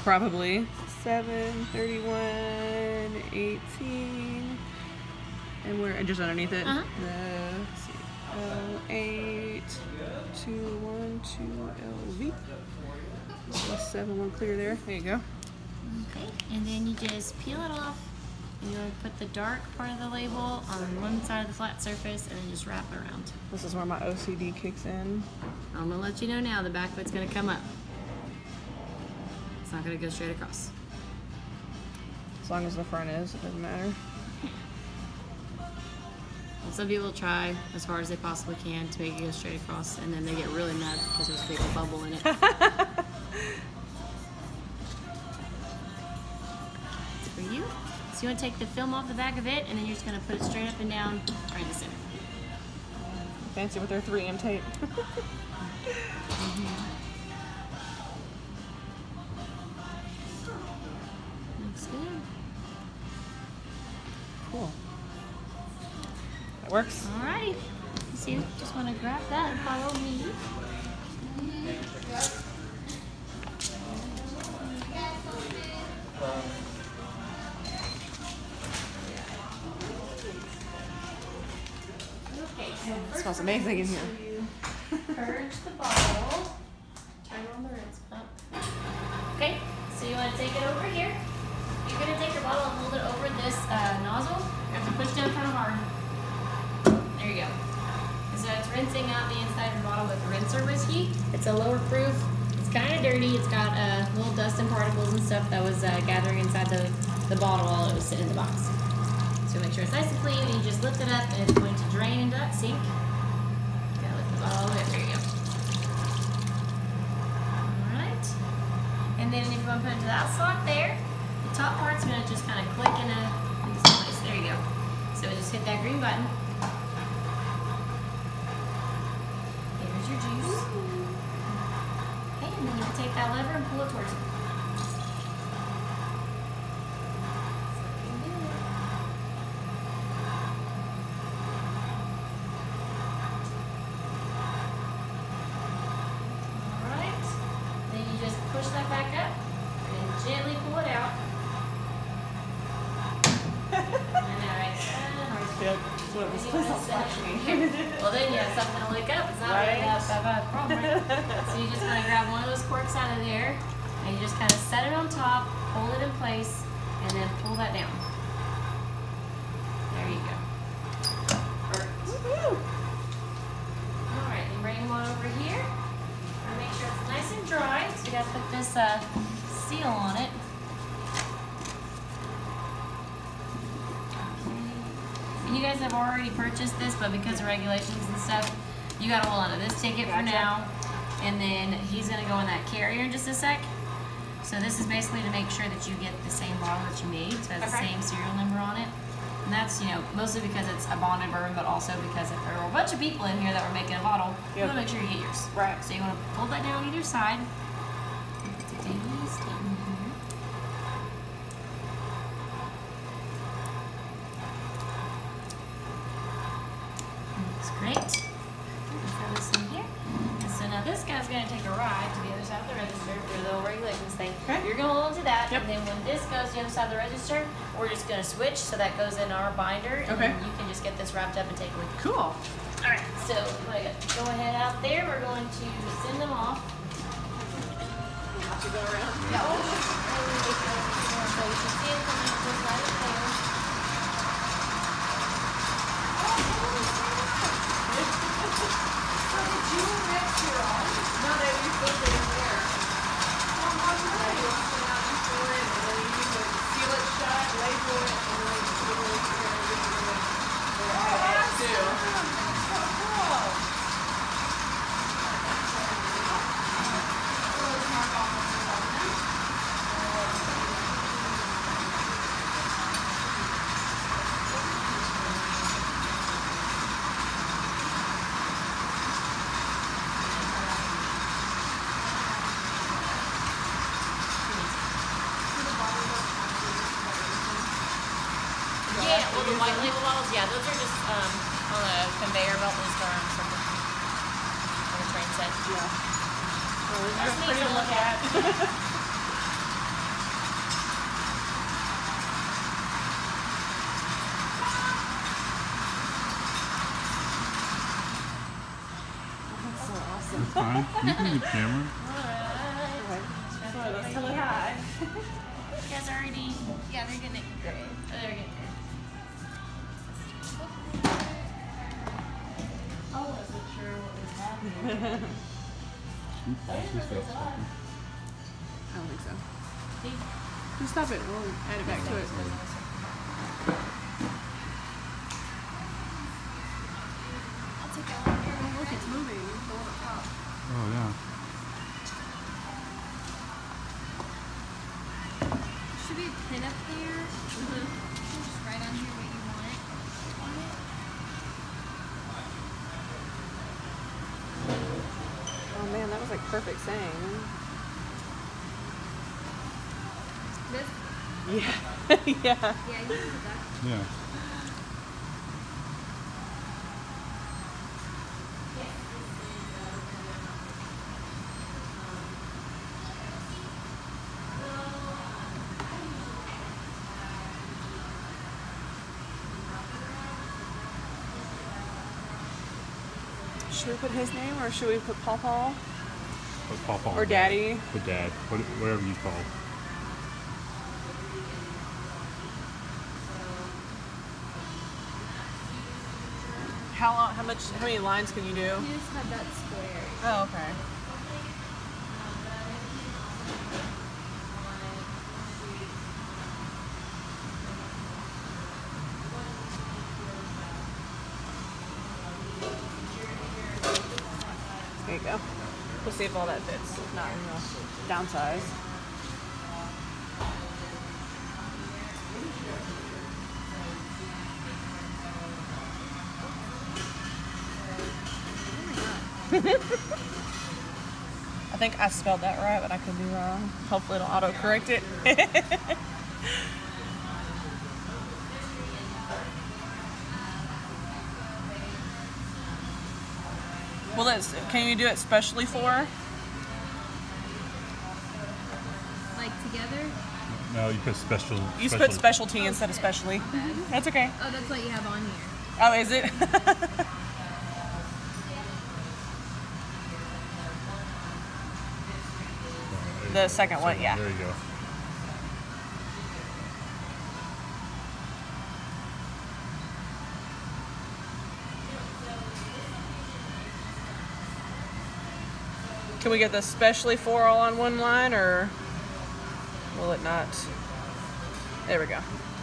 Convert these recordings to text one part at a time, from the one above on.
Probably. 7, 31, 18. And we're just underneath it. Uh-huh. Let's see. L8, 2, 1, 2, LV. So 7, 1 clear there. There you go. Okay, and then you just peel it off. And you'll put the dark part of the label on one side of the flat surface and then just wrap it around. This is where my OCD kicks in. I'm gonna let you know now, the back of it's gonna come up. It's not gonna go straight across. As long as the front is, it doesn't matter. Well, some people try as hard as they possibly can to make it go straight across, and then they get really mad because there's a big bubble in it. It's for you. So you want to take the film off the back of it, and then you're just going to put it straight up and down right in the center. Fancy with their 3M tape. Looks good. Cool. That works. Alrighty. So you just want to grab that and follow me. It smells amazing in here. Purge the bottle. Turn on the rinse pump. Okay, so you want to take it over here. You're going to take your bottle and hold it over this nozzle. You have to push down kind of hard. There you go. And so it's rinsing out the inside of the bottle with rinser whiskey. It's a lower proof. It's kind of dirty. It's got little dust and particles and stuff that was gathering inside the bottle while it was sitting in the box. So make sure it's nice and clean, and you just lift it up, and it's going to drain into that sink. You gotta lift the bottle all the way up. There you go. Alright. And then if you want to put it into that slot there, the top part's going to just kind of click into place. There you go. So just hit that green button. Here's your juice. Okay, and then you can take that lever and pull it towards you. Push that back up and gently pull it out. Well, then you have something to lick up. It's not really that bad a problem, right? So you just kind of grab one of those corks out of there, and you just kind of set it on top, hold it in place, and then pull that down. There you go. Perfect. All right, and bring them on over here. Make sure it's nice and dry, so you gotta put this seal on it. And you guys have already purchased this, but because of regulations and stuff, you gotta hold on to this ticket for now, and then he's gonna go in that carrier in just a sec. So this is basically to make sure that you get the same bottle that you made, so it has the same serial number on it. And that's, you know, mostly because it's a bonded bourbon, but also because if there were a bunch of people in here that were making a bottle, you want to make sure you get yours. Right. So you want to pull that down either side. Today's in here. Looks great. Throw this in here. And so now this guy's going to take a ride to the other side of the register for the little regulations thing. Okay. You're going to hold on to that, and then when this goes to the other side of the register, we're just going to switch, so that goes in our binder, and then you can just get this wrapped up and take it with you. Cool. Alright, so go ahead out there. We're going to send them off. To go around? Yeah. So you can see it coming just right up there. So did you next year on? No, they used to put it in there. Well, I'm really looking out before it, and then you would seal it shut, label it, and then seal it too. So cool. So let's mark off on the button. Yeah, well, the white label bottles, yeah, those are just on a conveyor belt, just on something on the train set. Yeah. Well, That's neat to look at. fine. You can do the camera. Let's tell it hi. You guys already, yeah, they're getting it great. Oh, they're getting it. I wasn't sure what was happening. She passes that something. I don't think so. Just stop it. We'll add it back to it. I'll take that one here. Oh, look, it's moving. The one up top. Oh, yeah. Should be a pin up here. Just write on here what you want on it. Oh man, that was like perfect saying. This? Yeah. Yeah. Yeah, you can do that. Yeah. Should we put his name or should we put Pawpaw? Put Papa Or on Daddy? Put Dad. Whatever you call. How many lines can you do? You just have that square. Oh, okay. There you go. We'll see if all that fits. If not, we'll downsize. I think I spelled that right, but I could be wrong. Hopefully it'll auto-correct it. Well, can you do it specially for? Like together? No, you put special. You put specialty instead of specially. That's okay. Oh, that's what you have on here. Oh, is it? The second one, yeah. There you go. Can we get the specially for all on one line, or will it not? There we go.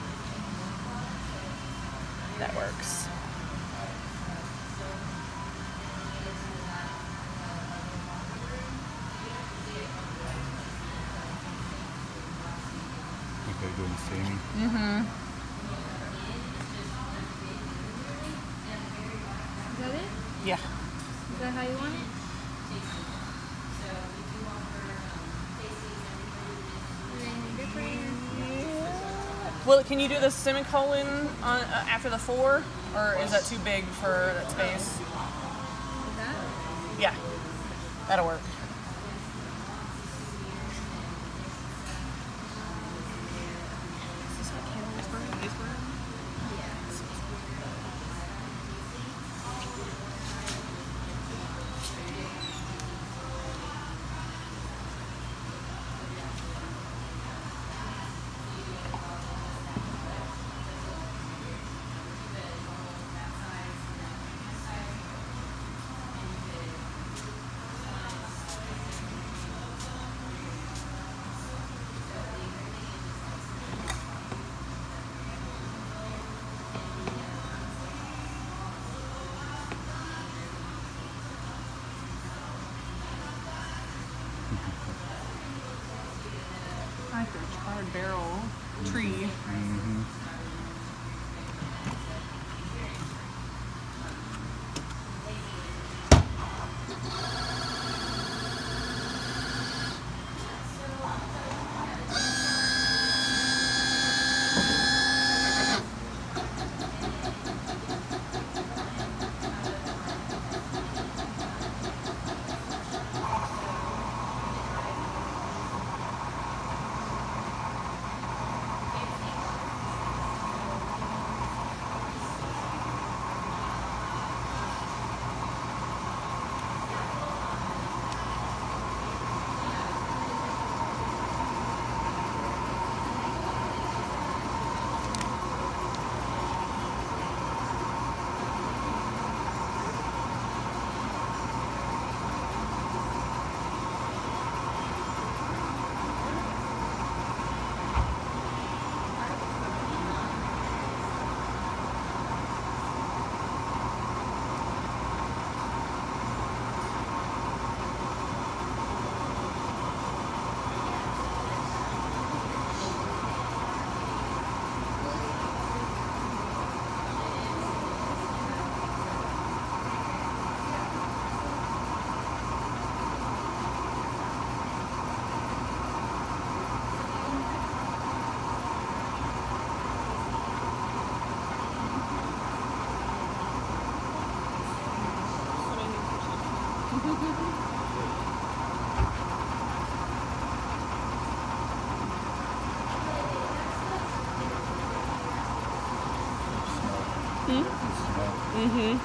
That works. Okay, doing the same. Mm-hmm. Is that it? Yeah. Is that how you want it? Is there anything different? Well, can you do the semicolon on after the 4, or is that too big for that space? Is that? Yeah, that'll work. Is this what Cameron is wearing? He's wearing? I like the charred barrel tree. Mm-hmm. Mm-hmm.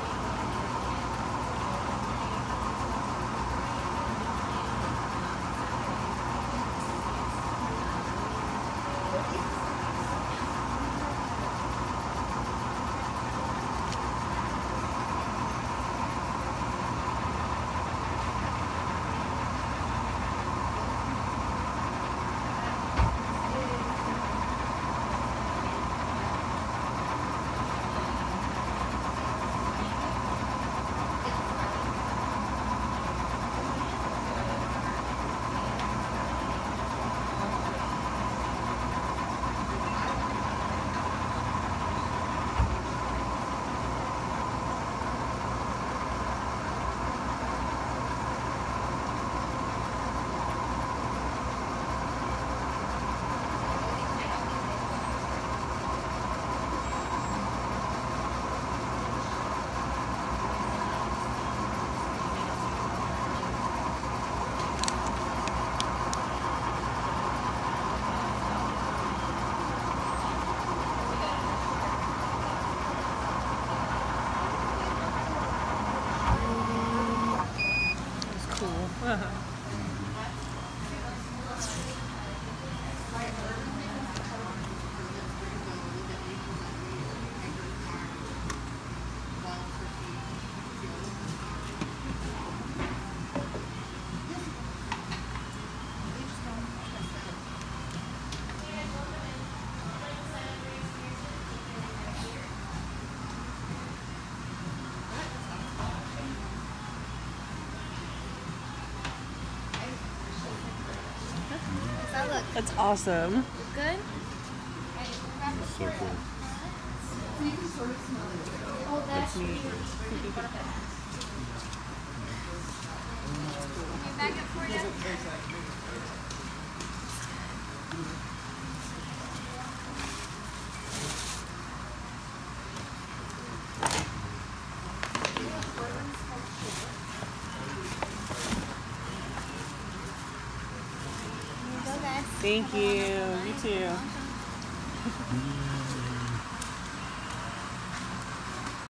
That look That's awesome. good? So cool. Oh, that's neat. Can we bag it for you? Thank you. You too.